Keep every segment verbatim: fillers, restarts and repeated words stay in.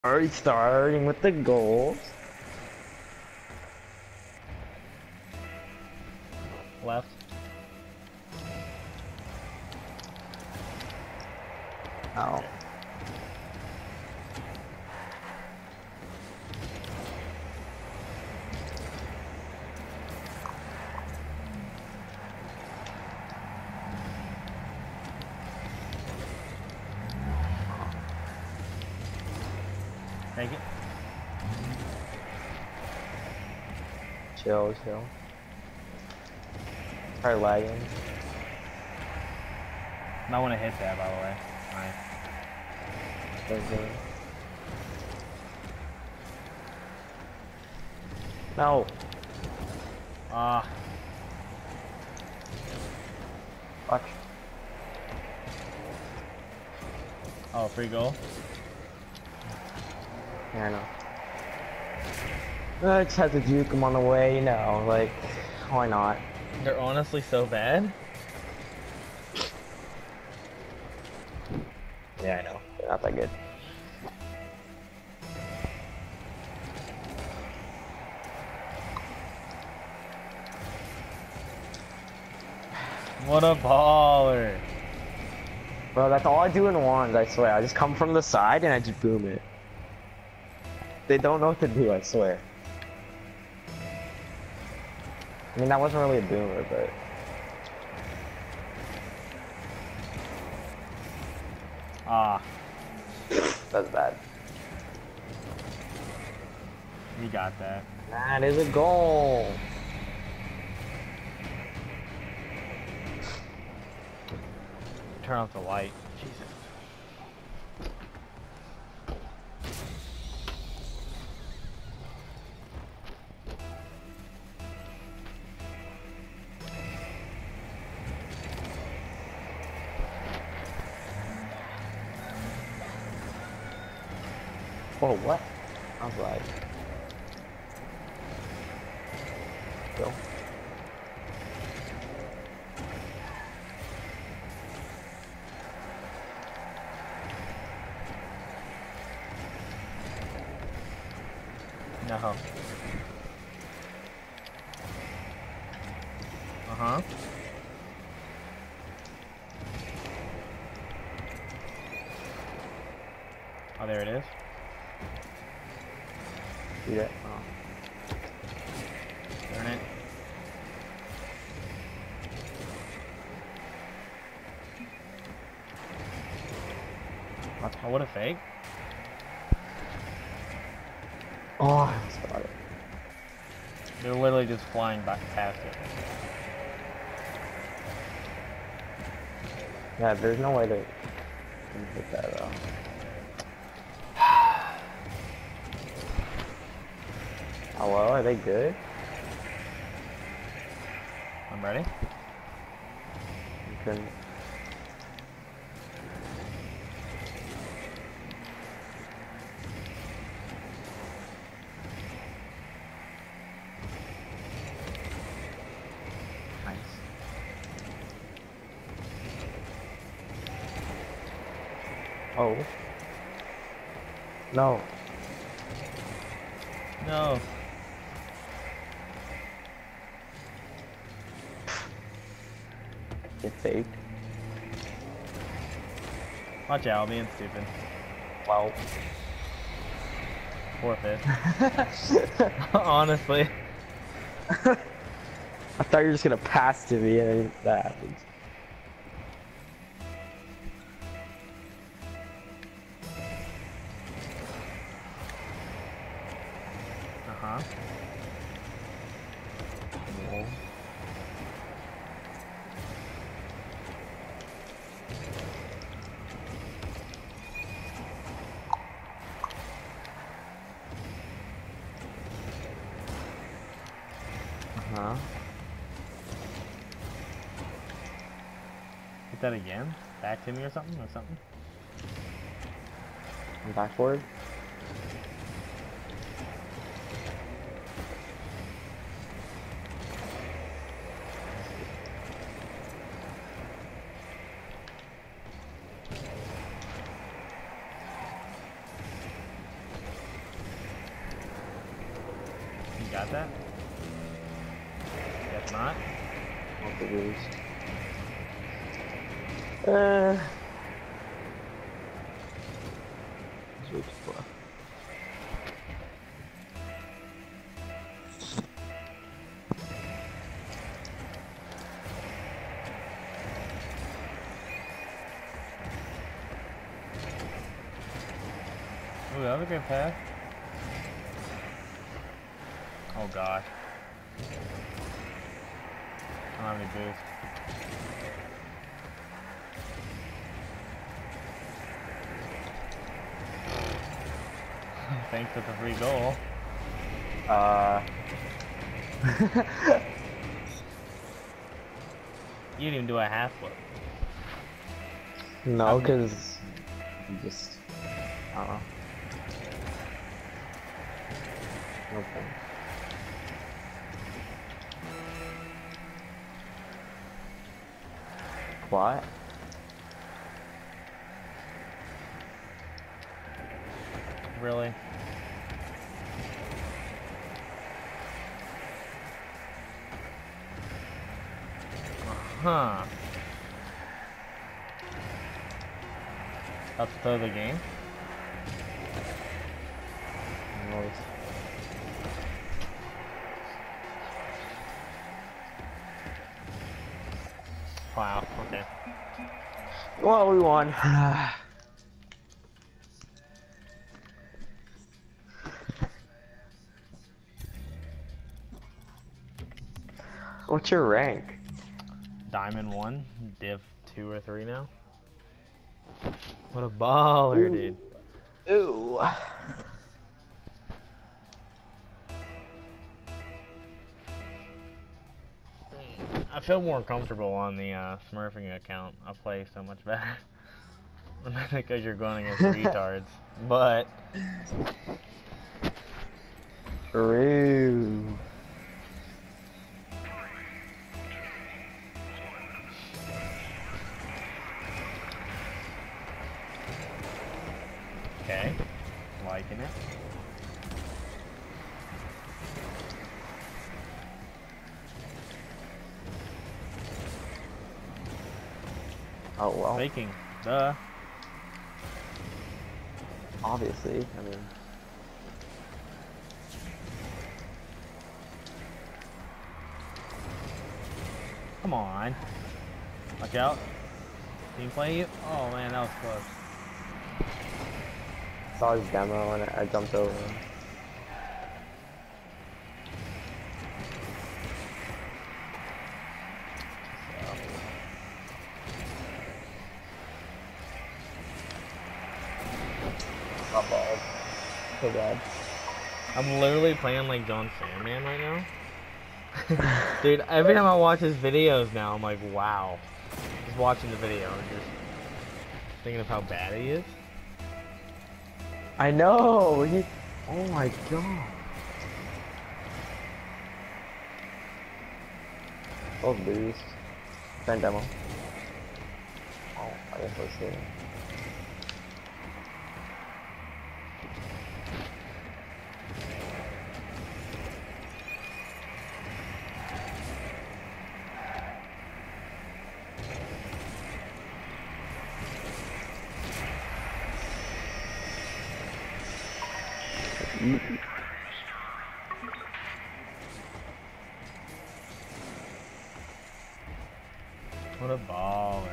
Already starting with the goals. Left. Oh. Take it. Chill, chill. Try lagging. Might want to hit that, by the way. Nice. Okay. No. Ah. Fuck. Oh, free goal. Yeah, I know. I just had to juke him on the way, you know, like, why not? They're honestly so bad. Yeah, I know. They're not that good. What a baller. Bro, that's all I do in ones, I swear. I just come from the side and I just boom it. They don't know what to do, I swear. I mean, that wasn't really a boomer, but... Ah. That's bad. You got that. That is a goal! Turn off the light. Jesus. Oh, what? I was like... Go. No. Uh-huh. Oh, there it is. See that? Oh. Turn it. Oh, what a fake. Oh, I almost got it. They're literally just flying back past it. Yeah, there's no way to hit that though. Hello, are they good? I'm ready. You couldn't. Nice. Oh. No. No. Get faked. Watch out, being stupid. Wow. Forfeit. Honestly. I thought you were just gonna pass to me and then that happens. Uh-huh. No. Uh-huh. Hit that again? Back to me or something? Or something? I'm back forward. got that? Guess not. Not the lose. Uh. Switch left. Ooh, that was a good pass. Oh gosh. I don't have any boost. Thanks for the free goal. Uh. You didn't even do a half flip. No, because you just. I don't know. No point. What? Really? Uh-huh. That's the the game? No, it's- Wow, okay. Well, we won. What's your rank? Diamond one, div two or three now. What a baller, Ooh. dude. Ooh. I feel more comfortable on the uh, Smurfing account. I play so much better. Because you're going against retards. But True. okay, liking it. Oh well. Faking, duh. Obviously, I mean. Come on. Watch out. Team play you? Oh man, that was close. Saw his demo and I jumped over him. Not bald. So bad. I'm literally playing like John Sandman right now. Dude, every time I watch his videos now, I'm like, wow. Just watching the video and just thinking of how bad he is. I know. He. Oh my god. Oh, boost. Send demo. Oh, I guess let's see. What a baller.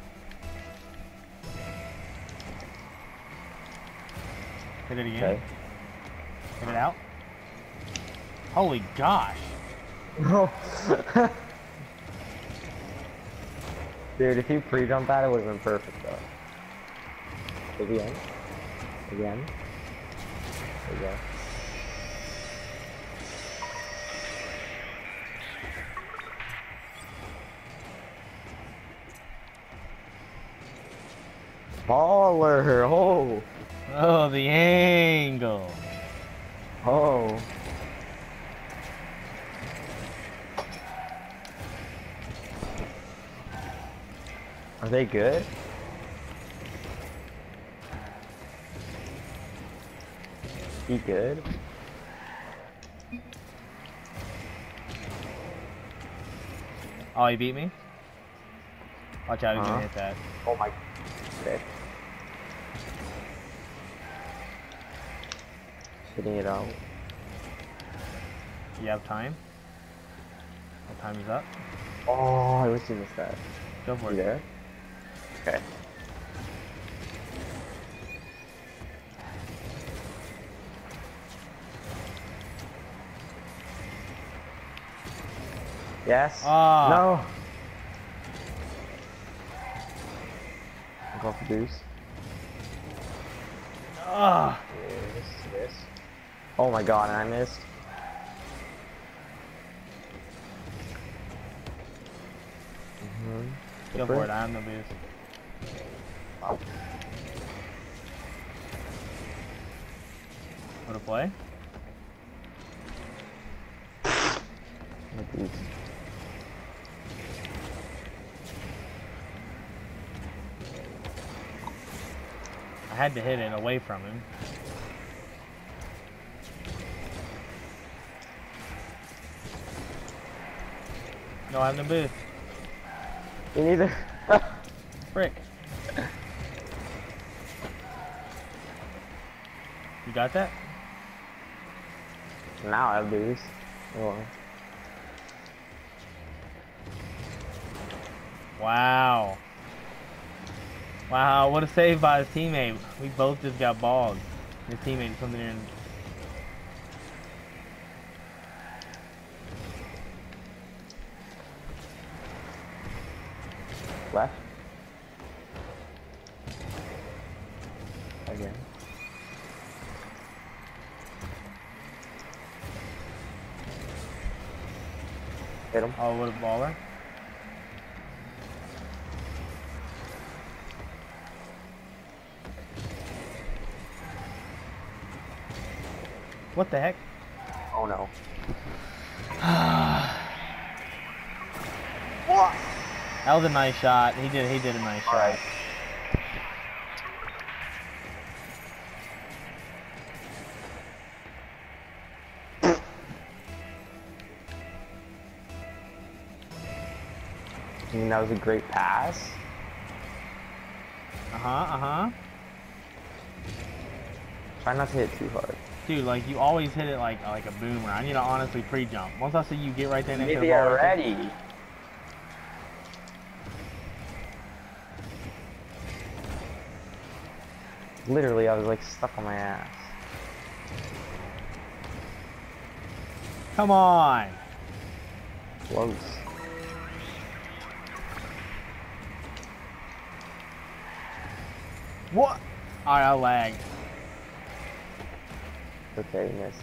Hit it again. Okay. Hit it out. Holy gosh. No. Dude, if you pre-jump that, it would have been perfect though. Again. Again. Again. Baller! Oh! Oh, the angle. Oh! Are they good? He good? Oh, he beat me? Watch out, he's Uh-huh. gonna hit that. Oh my. Okay. Hitting it out. You have time? What time is up? Oh, I wish you missed that. Go for You it. there? Okay. Yes. Ah. No. Go for deuce. Ah. Yes, yes. Oh my god, and I missed. Mm-hmm. Go for it, I have no boost. Oh. Want to play? No boost. I had to hit it away from him. No, I have no boost. Me neither. Frick. You got that? Now I have boost. Oh. Wow. Wow, what a save by his teammate. We both just got bogged. His teammate coming in. Left. Again. Hit him. Oh, what a baller. What the heck? Oh no. What? That was a nice shot. He did he did a nice shot. Alright. I mean, that was a great pass. Uh-huh, uh-huh. Try not to hit too hard. Dude, like you always hit it like like a boomer. I need to honestly pre-jump. Once I see you get right there next to the Maybe ball. already. Literally, I was like stuck on my ass. Come on. Close. What? Alright, I lagged. Okay, you missed.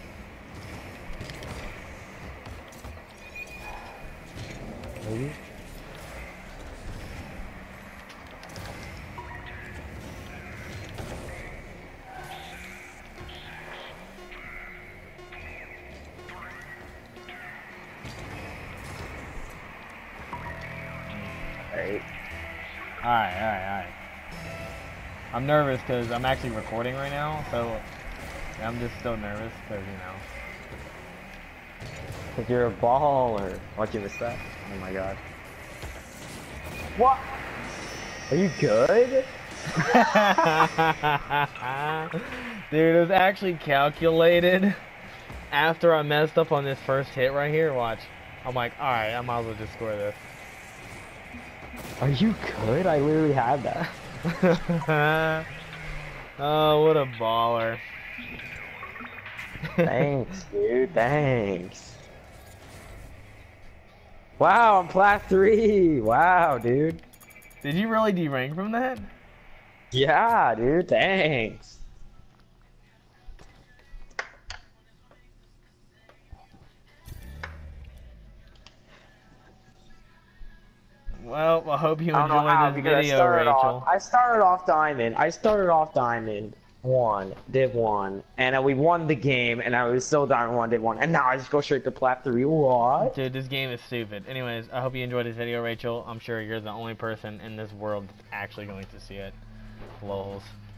Maybe? Alright. Alright, alright, alright. I'm nervous because I'm actually recording right now, so I'm just still nervous because, you know. Cause you're a baller. Why'd you miss that? Oh my god. What? Are you good? Dude, it was actually calculated after I messed up on this first hit right here. Watch. I'm like, alright, I might as well just score this. Are you good? I literally had that. Oh, what a baller. Thanks, dude. Thanks. Wow, I'm plat three. Wow, dude. Did you really derank from that? Yeah, dude. Thanks. Well, I hope you I don't know how, enjoyed this because I video, started Rachel. off. I started off diamond. I started off diamond one, div one, and then we won the game, and I was still diamond one, div one, and now I just go straight to plat three. What? Dude, this game is stupid. Anyways, I hope you enjoyed this video, Rachel. I'm sure you're the only person in this world that's actually going to see it. Lols.